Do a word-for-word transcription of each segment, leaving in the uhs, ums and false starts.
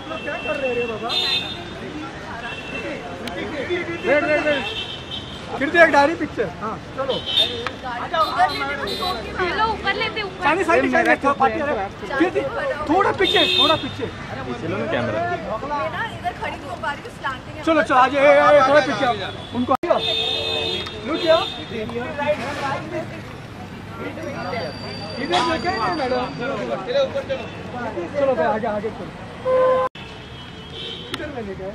लोग क्या कर रहे हैं बाबा? वेट वेट वेट, फिर से एक डायरी पिक्चर। हाँ चलो चलो ऊपर लेते ऊपर। साइड साइड साइड फिर थोड़ा पीछे थोड़ा पीछे। चलो ना कैमरा। मैं ना इधर खड़ी नहीं हो पा रही हूँ, स्लैंटिंग है। चलो चलो आज थोड़ा पीछे उनको लुक किया इधर देखे ना मैडम। चलो ऊपर चलो चलो भाई आगे आगे चलो। इधर में देखा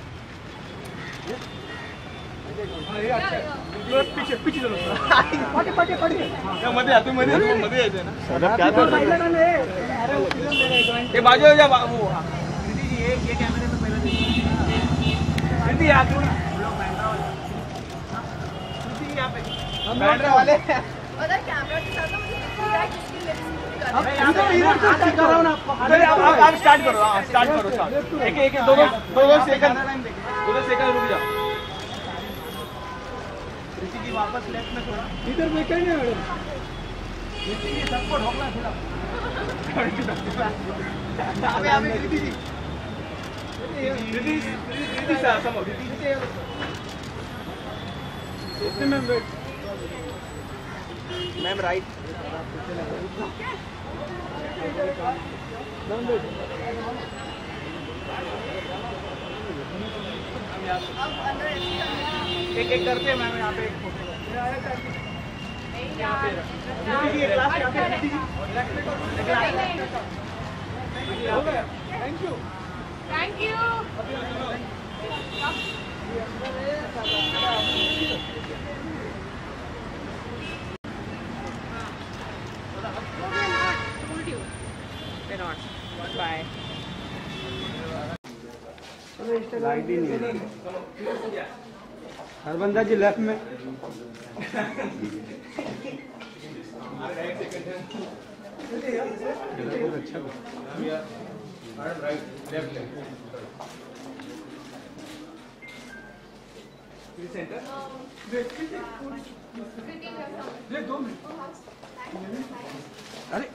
पीछे पीछे चलो पाटे पाटे पाटे क्या मध्ये आते मध्ये मध्ये यायचे ना साला क्या कर रहे हो ये बाजू जा बाबू। दीदी जी ये ये कैमरे में पहले दीदी आ क्यों ना लोग बैठा वाले दीदी यहां पे हम बैठ वाले उधर कैमरा के साथ मुझे दिख रहा है किसकी लिपस्टिक अब इधर इधर से स्टार्ट कर रहा हूं ना। चलिए आप आप स्टार्ट करो। हां स्टार्ट करो स्टार्ट एक एक दो दो दो सेकंड दो दो सेकंड रुक जाओ। ऋषि जी वापस लेफ्ट में थोड़ा इधर देखे ना मैडम। ऋषि जी सबको ढोकना थोड़ा अबे अबे ऋषि जी ऋषि ऋषि सर समझ ऋषि जी इसमें ma'am wait ma'am right ma'am wait एक एक करते हैं मैम यहाँ पे एक photo thank you thank you. Bye light ही नहीं है। हर बंदा जी लेफ्ट में अच्छा दो मिनट अरे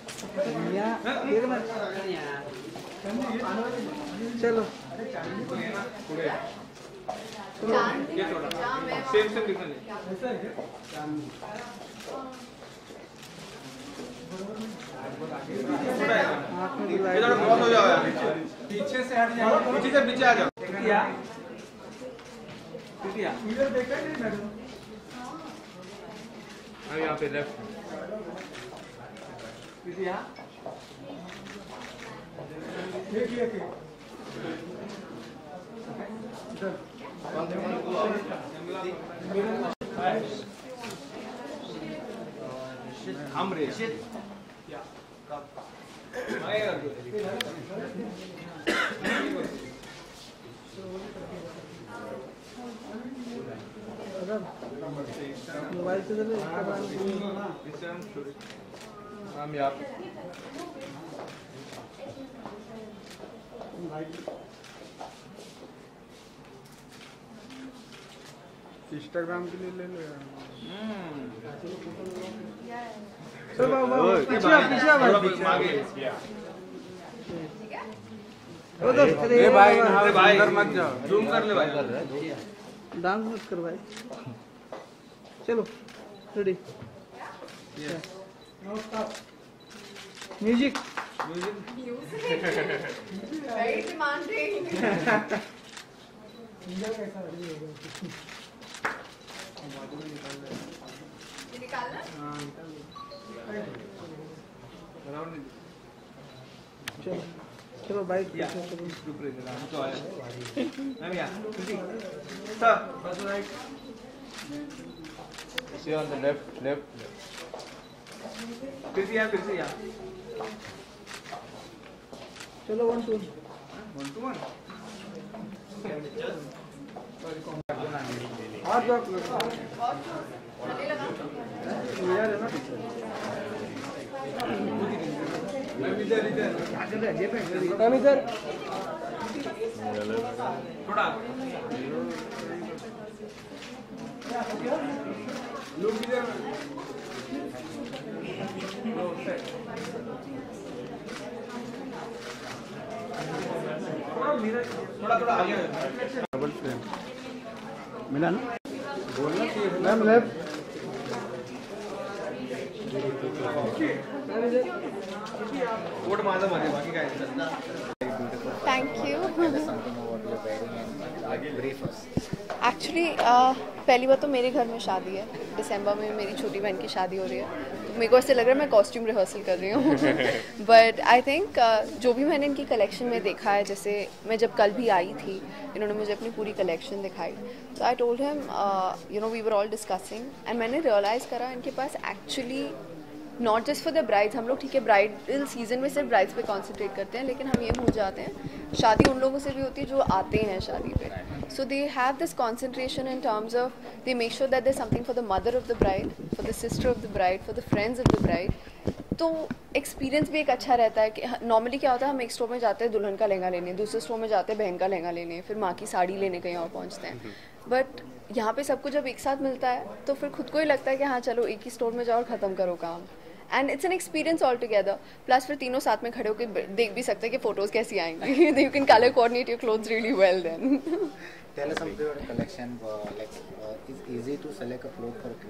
चलो सेम सेम दिखने इधर बहुत हो जाओ यार पीछे से हट जाओ पीछे से पीछे आ जाओ क्या क्या इधर देखा नहीं मैडम। अब यहाँ पे लेफ्ट यहाँ देखिए हम रे मोबाइल से हम यहाँ इंस्टाग्राम के लिए ले लो यार। चलो बाबा पीछे पीछे भाई ओ दोस्त रे भाई अरे भाई अंदर मत जाओ जूम कर ले भाई डांस मत कर भाई। चलो रेडी म्यूजिक वेरी डिमांडिंग। निकालना चलो चलो bike See on the left, left. फिर से यहाँ, फिर से यहाँ. चलो one two One to one. हाथ रख लो यार है ना पीछे इधर इधर हम इधर थोड़ा लोग इधर थोड़ा थोड़ा थोड़ा आगे डबल फ्रेम मिला ना बोलना चाहिए मैम लेफ्ट कोट माझा मध्ये बाकी काय Thank you. something about your wedding and brief us. Actually, uh, पहली बात तो मेरे घर में शादी है, दिसंबर में मेरी छोटी बहन की शादी हो रही है, तो मेरे को ऐसे लग रहा है मैं कॉस्ट्यूम रिहर्सल कर रही हूँ. बट आई थिंक जो भी मैंने इनकी कलेक्शन में देखा है, जैसे मैं जब कल भी आई थी, इन्होंने मुझे अपनी पूरी कलेक्शन दिखाई, तो I told him, you know we were all discussing and मैंने रियलाइज़ करा इनके पास actually not just for the brides, हम लोग ठीक है ब्राइडल सीजन में सिर्फ ब्राइड्स पे कॉन्सेंट्रेट करते हैं, लेकिन हम ये भूल जाते हैं शादी उन लोगों से भी होती है जो आते हैं शादी पे. So they have this concentration in terms of they make sure that there something for the mother of the bride, for the sister of the bride, for the friends of the bride. तो experience भी एक अच्छा रहता है कि normally क्या होता है, हम एक स्टोर में जाते हैं दुल्हन का लहंगा लेने, दूसरे स्टोर में जाते हैं बहन का लहंगा लेने, फिर माँ की साड़ी लेने कहीं और पहुँचते हैं. बट यहाँ पे सब कुछ जब एक साथ मिलता है तो फिर खुद को ही लगता है कि हाँ चलो एक ही स्टोर में जाओ और ख़त्म करो काम. And it's an experience all together. Plus फिर तीनों साथ में खड़े होकर देख भी सकते हैं कि फोटोज कैसी आएंगी. You can colour coordinate your clothes really well then. Tell us something about the collection. Uh, like, uh, it's easy to select a cloth for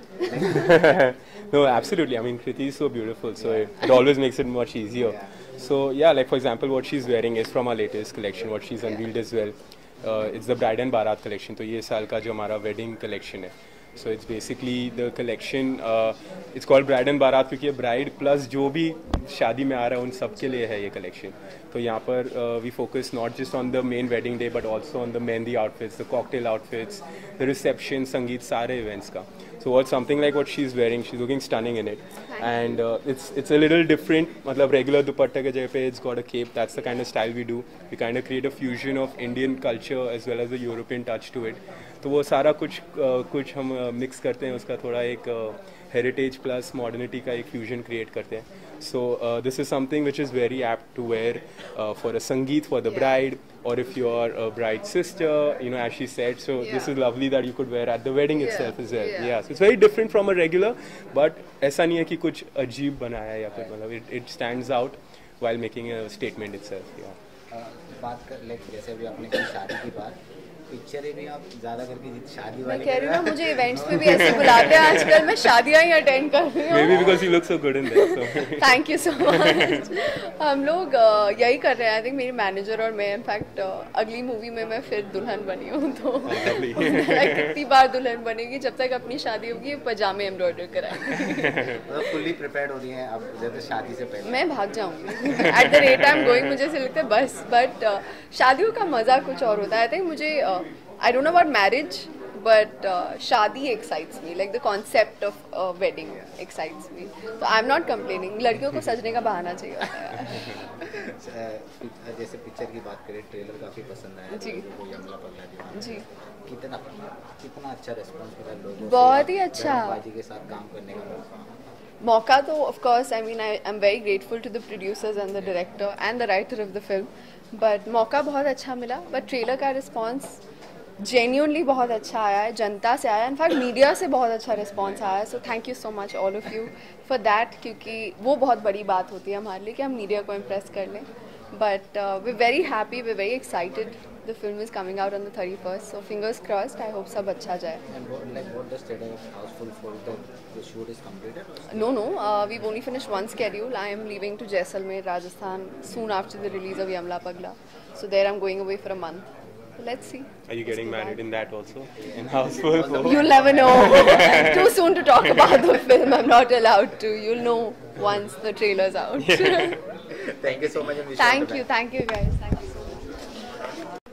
Kriti. No, absolutely. I mean, Kriti is so beautiful, so it, it always makes it much easier. Yeah. So yeah, like for example, what she's wearing is from our latest collection. What she's unveiled as well. Uh, it's the Bride and Barat collection. तो ये साल का जो हमारा wedding collection है. So it's basically the collection. Uh, it's called Bride and Barat क्योंकि ये bride plus जो भी शादी में आ रहा है उन सब के लिए है ये collection. तो यहाँ पर uh, we focus not just on the main wedding day but also on the mehndi outfits, the cocktail outfits, the reception, संगीत सारे events का. So what's something like what she's wearing? She's looking stunning in it, and uh, it's it's a little different. मतलब regular दुपट्टे के जगह पे it's got a cape. That's the kind of style we do. We kind of create a fusion of Indian culture as well as the European touch to it. तो वो सारा कुछ uh, कुछ हम मिक्स uh, करते हैं, उसका थोड़ा एक हेरिटेज प्लस मॉडर्निटी का एक फ्यूजन क्रिएट करते हैं. So this is something which is very apt to wear for a sangeet for the bride, or if you are a bride's sister, you know, as she said. So yeah. this is lovely that you could wear at the wedding yeah. itself as well. Yeah. yeah, so it's very different from a regular, but ऐसा नहीं है कि कुछ अजीब बनाया है या कुछ, मतलब it it stands out while making a statement itself. Yeah. Uh, बात कर like जैसे अभी आपने की शादी की बात, पिक्चर भी आप ज़्यादा करके शादी मैं वाली कह रही हूँ ना, मुझे इवेंट्स पे भी ऐसे बुलाते हैं आजकल, मैं शादियाँ ही अटेंड कर रही हूँ. Maybe because you look so good in that. So. Thank you so much. हम लोग uh, यही कर रहे हैं. आई थिंक मेरी मैनेजर और मैं इनफैक्ट uh, अगली मूवी में मैं फिर दुल्हन बनी हूँ, तो like, कितनी बार दुल्हन बनेगी, जब तक अपनी शादी होगी पजामे एम्ब्रॉयडर कराएंगे. मतलब फुल्ली प्रिपेयर्ड हो रही हैं अब जैसे शादी से पहले. मैं भाग जाऊंगी at the rate I am going. मुझे ऐसे लगता है बस. बट uh, शादियों का मज़ा कुछ और होता है. आई थिंक मुझे I don't know about marriage, but shaadi excites me, like the concept of wedding excites me. तो आई एम नॉट कंप्लेनिंग. लड़कियों को सजने का बहाना चाहिए होता है. जैसे पिक्चर की बात करें, ट्रेलर काफ़ी पसंद आया जी. यमला पगला दीवाना जी. कितना कितना अच्छा रिस्पॉन्स मिला लोगों से, बहुत ही अच्छा. बाजी के साथ काम करने का मौका मौका तो of course, I mean I am very grateful to the producers and the director and the writer of the film. But मौका बहुत अच्छा मिला. बट ट्रेलर का रिस्पॉन्स जेन्युइनली बहुत अच्छा आया है, जनता से आया, इनफैक्ट मीडिया से बहुत अच्छा रिस्पॉन्स आया है. So thank you so much all of you for that, क्योंकि वो बहुत बड़ी बात होती है हमारे लिए कि हम मीडिया को इम्प्रेस कर लें. But we very happy, we very excited. The film is coming out on the thirty first, so fingers crossed. I hope सब अच्छा जाए. And what, like, what the status of Houseful for the, the shoot is completed? No, no, uh, we've only finished one schedule. I am leaving to Jaisalmer, Rajasthan, soon after the release of Yamla Pagla. So there I'm going away for a month. So let's see. Are you getting married in that also? In Houseful? You'll never know. Too soon to talk about the film. I'm not allowed to. You'll know once the trailer's out. Thank you so much. and wish you all the Thank best. you, thank you guys. Thank you so much.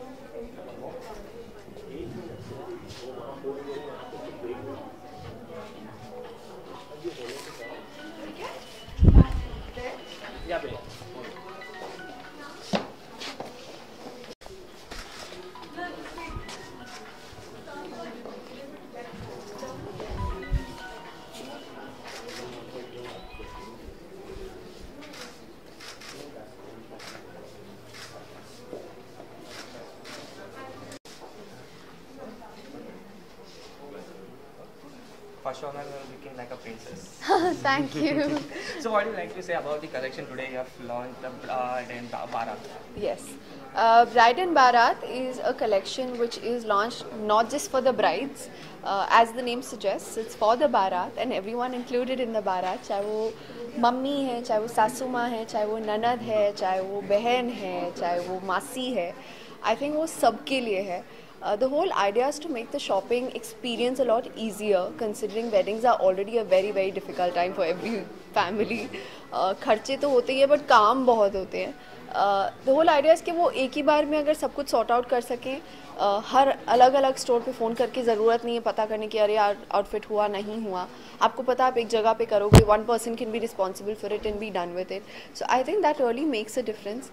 First of all, you're looking like a princess. Thank you. So what do you like to say about the collection today? You have launched the Bride and Barat. Yes. Uh, Bride and Bharat is a collection which is launched not just for the brides, uh, as the name suggests, it's for the Bharat and everyone included in the Bharat, चाहे वो mummy है, चाहे वो सासू माँ है, चाहे वो ननद है, चाहे वो बहन है, चाहे वो मासी है, I think वो सबके लिए है. Uh, the whole idea is to make the shopping experience a lot easier, considering weddings are already a very very difficult time for every family. uh, खर्चे तो होते ही है बट काम बहुत होते हैं. द होल आइडिया कि वो एक ही बार में अगर सब कुछ सॉर्ट आउट कर सकें, uh, हर अलग अलग स्टोर पे फ़ोन करके ज़रूरत नहीं है पता करने की अरे यार आउटफिट हुआ नहीं हुआ. आपको पता आप एक जगह पे करोगे, one person can be responsible for it and be done with it. So I think that really makes a difference.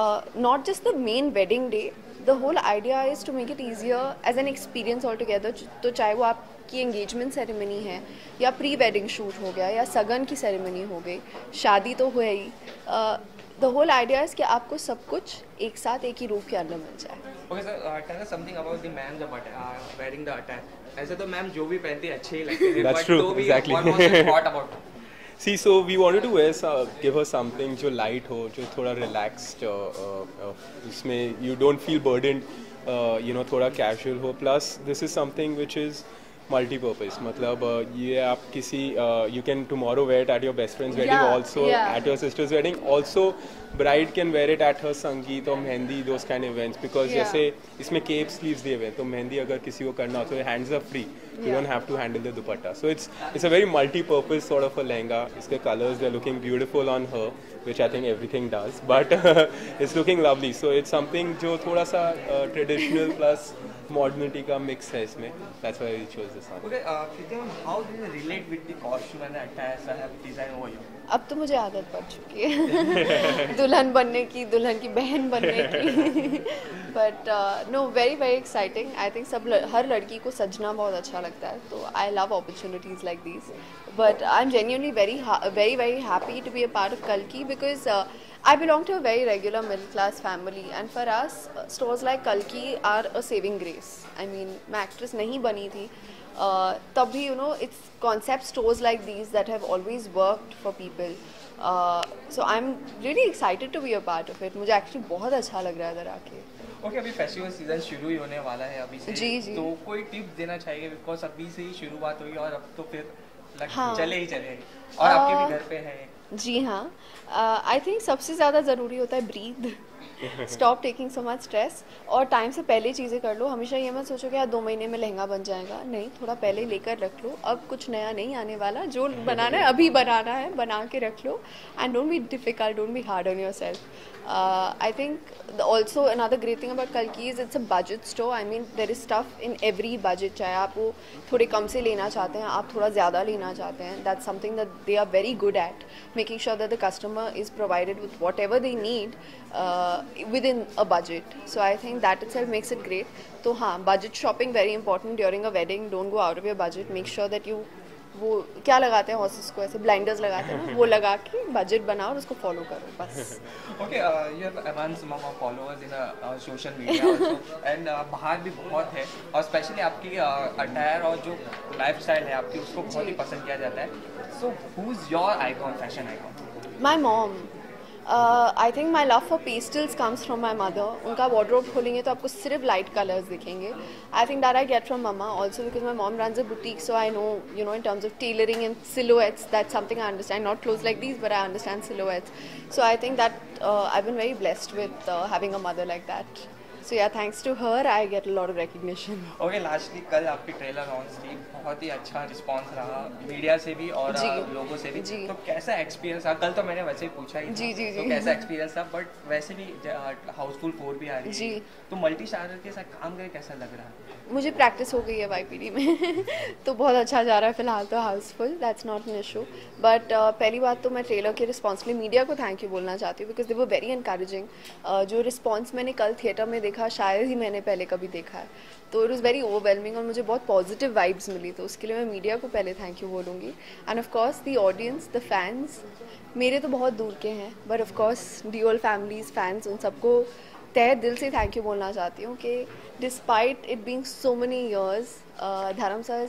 Not just the main wedding day, the whole idea is to make it easier as an experience altogether. तो चाहे वो आपकी engagement ceremony है या pre wedding shoot हो गया या सगन की सेरेमनी हो गई, शादी तो हुआ ही. the whole idea is कि आपको सब कुछ एक साथ एक ही रूप के अंदर मिल जाए. Okay sir, uh, tell us something about the ma'am the uh, wearing the attire. ऐसे तो मैम जो भी पहनती है अच्छे ही लगते हैं. That's but true, तो भी exactly. one was your thought about it. See, so we wanted to wear some, give her something जो light हो, जो थोड़ा relaxed, uh, uh, इसमें you don't feel burdened, uh, you know, थोड़ा casual हो. Plus, this is something which is multi-purpose. मतलब uh, ये आप किसी uh, you can tomorrow wear it at your best friend's wedding, Yeah, also yeah. at your sister's wedding. Also, bride can wear it at her संगीत और mehndi, those kind of events. Because Yeah. जैसे इसमें cape sleeves दिए हुए हैं, तो मेहंदी अगर किसी को करना हो तो hands are free. You Yeah. don't have to handle the dupatta. So it's it's a very multi-purpose sort of a lehenga. Iske colors they're looking beautiful on her, which I think everything does. But it's looking lovely. So it's something जो थोड़ा सा uh, traditional plus modernity का mix है इसमें. That's why we chose this one. Okay, uh, Kriti ma'am, how do you relate with the costume and the attire I have designed over you? अब तो मुझे आदत पड़ चुकी है दुल्हन बनने की, दुल्हन की बहन बनने की. But no, very very exciting. I think सब ल- हर लड़की को सजना बहुत अच्छा लगता है, तो I love opportunities like these. But I am genuinely very very very happy to be a part of Kalki because uh, I belong to a very regular middle class family and for us uh, stores like Kalki are a saving grace. I mean, मैं actress नहीं बनी थी uh, तब भी, you know, it's concept stores like these that have always worked for people. uh, so I'm really excited to be a part of it. मुझे actually बहुत अच्छा लग रहा है इधर आके. ओके, अभी फेस्टिवल सीजन शुरू ही होने वाला है अभी से. जी, जी. तो कोई टिप देना चाहिए बिकॉज अभी से ही शुरुआत हुई और अब तो फिर लग हाँ. चले ही चले. और आपके भी घर पे है. जी हाँ, आई थिंक सबसे ज़्यादा ज़रूरी होता है breath. Stop taking so much stress और टाइम से पहले चीज़ें कर लो. हमेशा ये मत सोचो कि यार दो महीने में लहंगा बन जाएगा. नहीं, थोड़ा पहले लेकर रख लो. अब कुछ नया नहीं आने वाला. जो बनाना है अभी बनाना है, बना के रख लो. And don't be difficult, don't be hard on yourself. I think also another great thing about Kalki is it's a budget store. I mean there is stuff in every budget. चाहे आप वो थोड़े कम से लेना चाहते हैं, आप थोड़ा ज़्यादा लेना चाहते हैं, that's something that they are very good at, making sure that the customer is provided with whatever they need within a budget. So I think that itself makes it great. तो हाँ, budget shopping very important during a wedding. Don't go out of your budget. Make sure that you वो क्या लगाते हैं horses को, ऐसे blinders लगाते हैं ना, वो लगा के बजट बनाओ और उसको फॉलो करो बस. Okay, you have advanced amount of followers in social media also and बाहर भी बहुत है और स्पेशली आपकी अटायर और जो लाइफस्टाइल है आपकी उसको बहुत ही पसंद किया जाता है. So who is your icon, fashion icon? My mom. I think my love for pastels comes from my mother. उनका वार्डरोब खोलेंगे तो आपको सिर्फ लाइट कलर्स दिखेंगे. I think that I get from mamma also because my mom runs a boutique. So I know, you know, in terms of tailoring and silhouettes, that's something I understand. Not close like these but I understand silhouettes. So I think that I been very blessed with having a mother like that. So yeah, thanks to her, I get a lot of recognition. Okay, lastly कल आपकी trailer launch थी, बहुत ही अच्छा response रहा media से भी और जी. लोगों से भी. जी. तो कैसा एक्सपीरियंस था? कल तो मैंने वैसे ही पूछा ही था. जी, जी, तो जी. कैसा एक्सपीरियंस था? बट वैसे भी हाउसफुल फोर भी आ रही है जी. तो मल्टी स्टारर के साथ काम करके कैसा लग रहा है? मुझे प्रैक्टिस हो गई है वाईपीडी में तो बहुत अच्छा जा रहा है फिलहाल तो. Housefull, that's not an issue. But पहली बात तो मैं ट्रेलर के रिस्पॉन्स के लिए मीडिया को थैंक यू बोलना चाहती हूँ because they were very encouraging. जो रिस्पॉन्स मैंने कल थिएटर में देखा शायद ही मैंने पहले कभी देखा है, तो इट वॉज़ वेरी ओवरवेलमिंग और मुझे बहुत पॉजिटिव वाइब्स मिली. तो उसके लिए मैं मीडिया को पहले थैंक यू बोलूँगी. And of course the audience, the fans, मेरे तो बहुत दूर के हैं but of course Deol families, fans, उन सबको तहे दिल से थैंक यू बोलना चाहती हूँ कि despite it being so many years, Dharam sir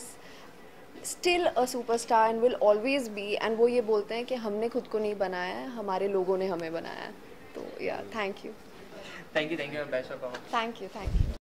still a superstar and will always be. एंड वो ये बोलते हैं कि हमने खुद को नहीं बनाया है, हमारे लोगों ने हमें बनाया है. तो या thank you. Thank you thank you best of thank you thank you